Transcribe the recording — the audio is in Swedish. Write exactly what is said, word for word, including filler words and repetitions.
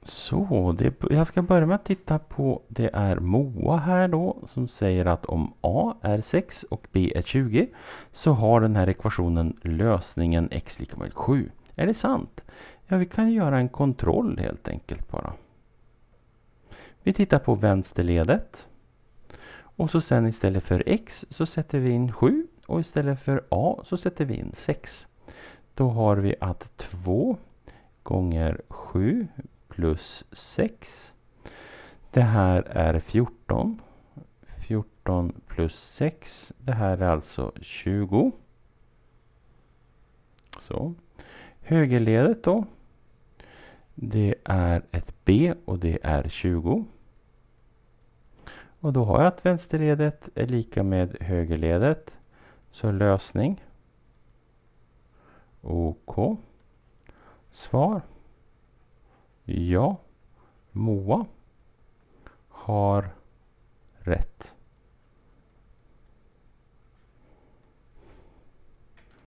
Så, det, jag ska börja med att titta på, det är Moa här då som säger att om A är sex och B är tjugo så har den här ekvationen lösningen x lika med sju. Är det sant? Ja, vi kan göra en kontroll helt enkelt bara. Vi tittar på vänsterledet. Och så sen istället för x så sätter vi in sju och istället för a så sätter vi in sex. Då har vi att två gånger sju plus sex. Det här är fjorton. fjorton plus sex. Det här är alltså tjugo. Så. Högerledet då. Det är ett b och det är tjugo. Och då har jag att vänsterledet är lika med högerledet. Så lösning. OK. Svar. Ja. Moa har rätt.